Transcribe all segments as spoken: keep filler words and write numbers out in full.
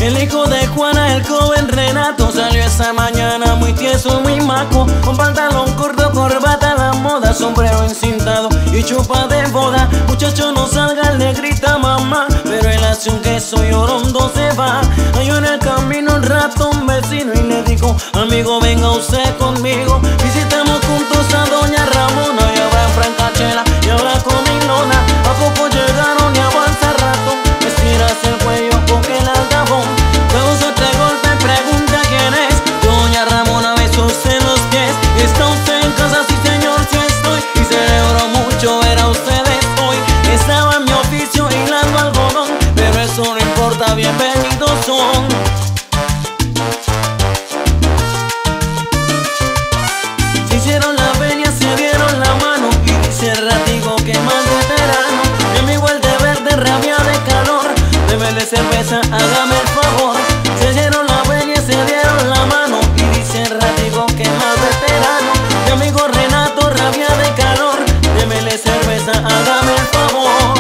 El hijo de Juana, el joven Renato, salió esa mañana muy tieso, muy maco, con pantalón corto, corbata a la moda, sombrero encintado y chupa de boda. Muchacho, no salga, le grita mamá, pero él hace un queso y orondo se va. Halló en el camino un rato un vecino y le dijo: amigo, venga usted conmigo, visitemos juntos a doña Ramona. Y habrá francachela y habrá comilona. A poco llegaron y avanza rato, estiras el cuello con el aldabón, causa tres golpes, pregunta quién es. Doña Ramona, besos en los pies. ¿Está usted en casa? Sí señor, sí estoy. Y celebro mucho ver a ustedes hoy. Estaba en mi oficio hilando algodón, pero eso no importa, bienvenidos son. Se hicieron la venia, se dieron la mano, y dice el ratico que más veterano: mi amigo el de verde rabia de calor, débele cerveza, hágame el favor. Se dieron la venia, se dieron la mano, y dice el ratico que más veterano: mi amigo Renato rabia de calor, débele cerveza, hágame el favor.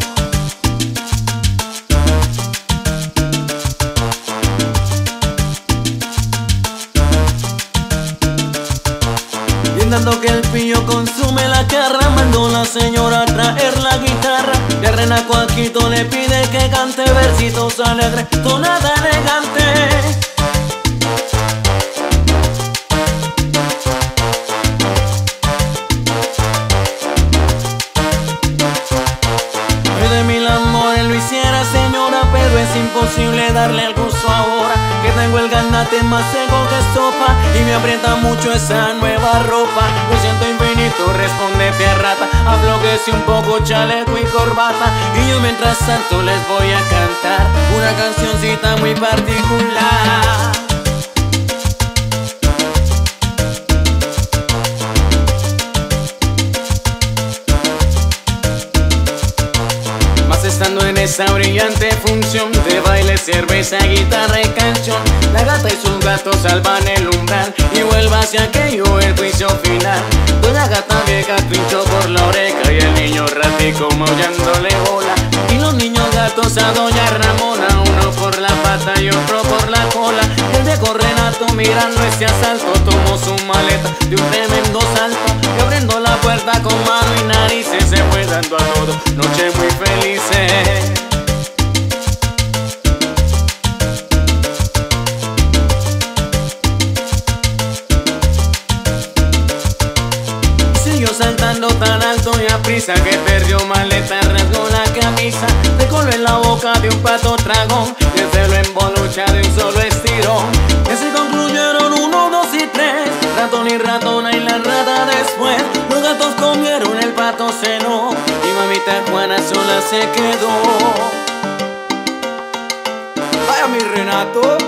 Dando que el pillo consume la carra, mandó la señora a traer la guitarra. Y a Renaco Aquito le pide que cante versitos alegres, tonada elegante. Ay, de mil amores lo hiciera, señora, pero es imposible darle el gusto ahora, que tengo el ganate más seco que sopa y me aprieta mucho esa nueva ropa. Lo siento infinito, responde Pierrata, aflóquese un poco chaleco y corbata, y yo mientras tanto les voy a cantar una cancioncita muy particular. Estando en esa brillante función de baile, cerveza, guitarra y canción, la gata y sus gatos salvan el umbral y vuelve hacia aquello el juicio final. Doña Gata vieja trinchó por la oreja y el niño ratico maullándole bola, y los niños gatos a doña Ramona, uno por la pata y otro por la cola. El viejo Renato, mirando este asalto, tomó su maleta de un tremendo salto y abriendo la puerta con mano y narices se fue dando a todo, noche muy felices. Siguió saltando tan alto y a prisa que perdió maleta, rasgó la camisa, se coló en la boca de un pato dragón y el celo embolucha de un solo estirón. Y así concluyeron uno, dos y tres, ratón y ratona y la rata después. Los gatos comieron, el pato cenó y mamita Juana sola se quedó. Vaya mi Renato.